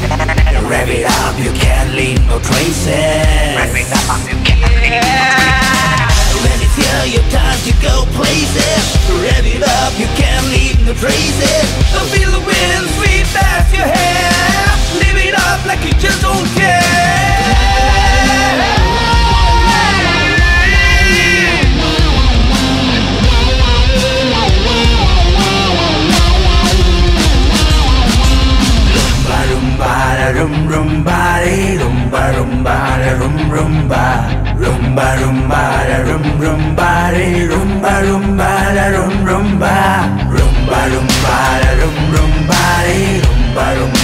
Rev it up, you can't leave no traces. Rev it up, you can't leave no traces. When it's here, your time to go places. Rev it up, you can't leave no traces. Feel the wind sweep past your hair. Live it up like you just don't care. Rumba rumba de rumba rumba de rumba rumba rumba de rumba de rumba rumba de rumba rumba rumba de rumba de rumba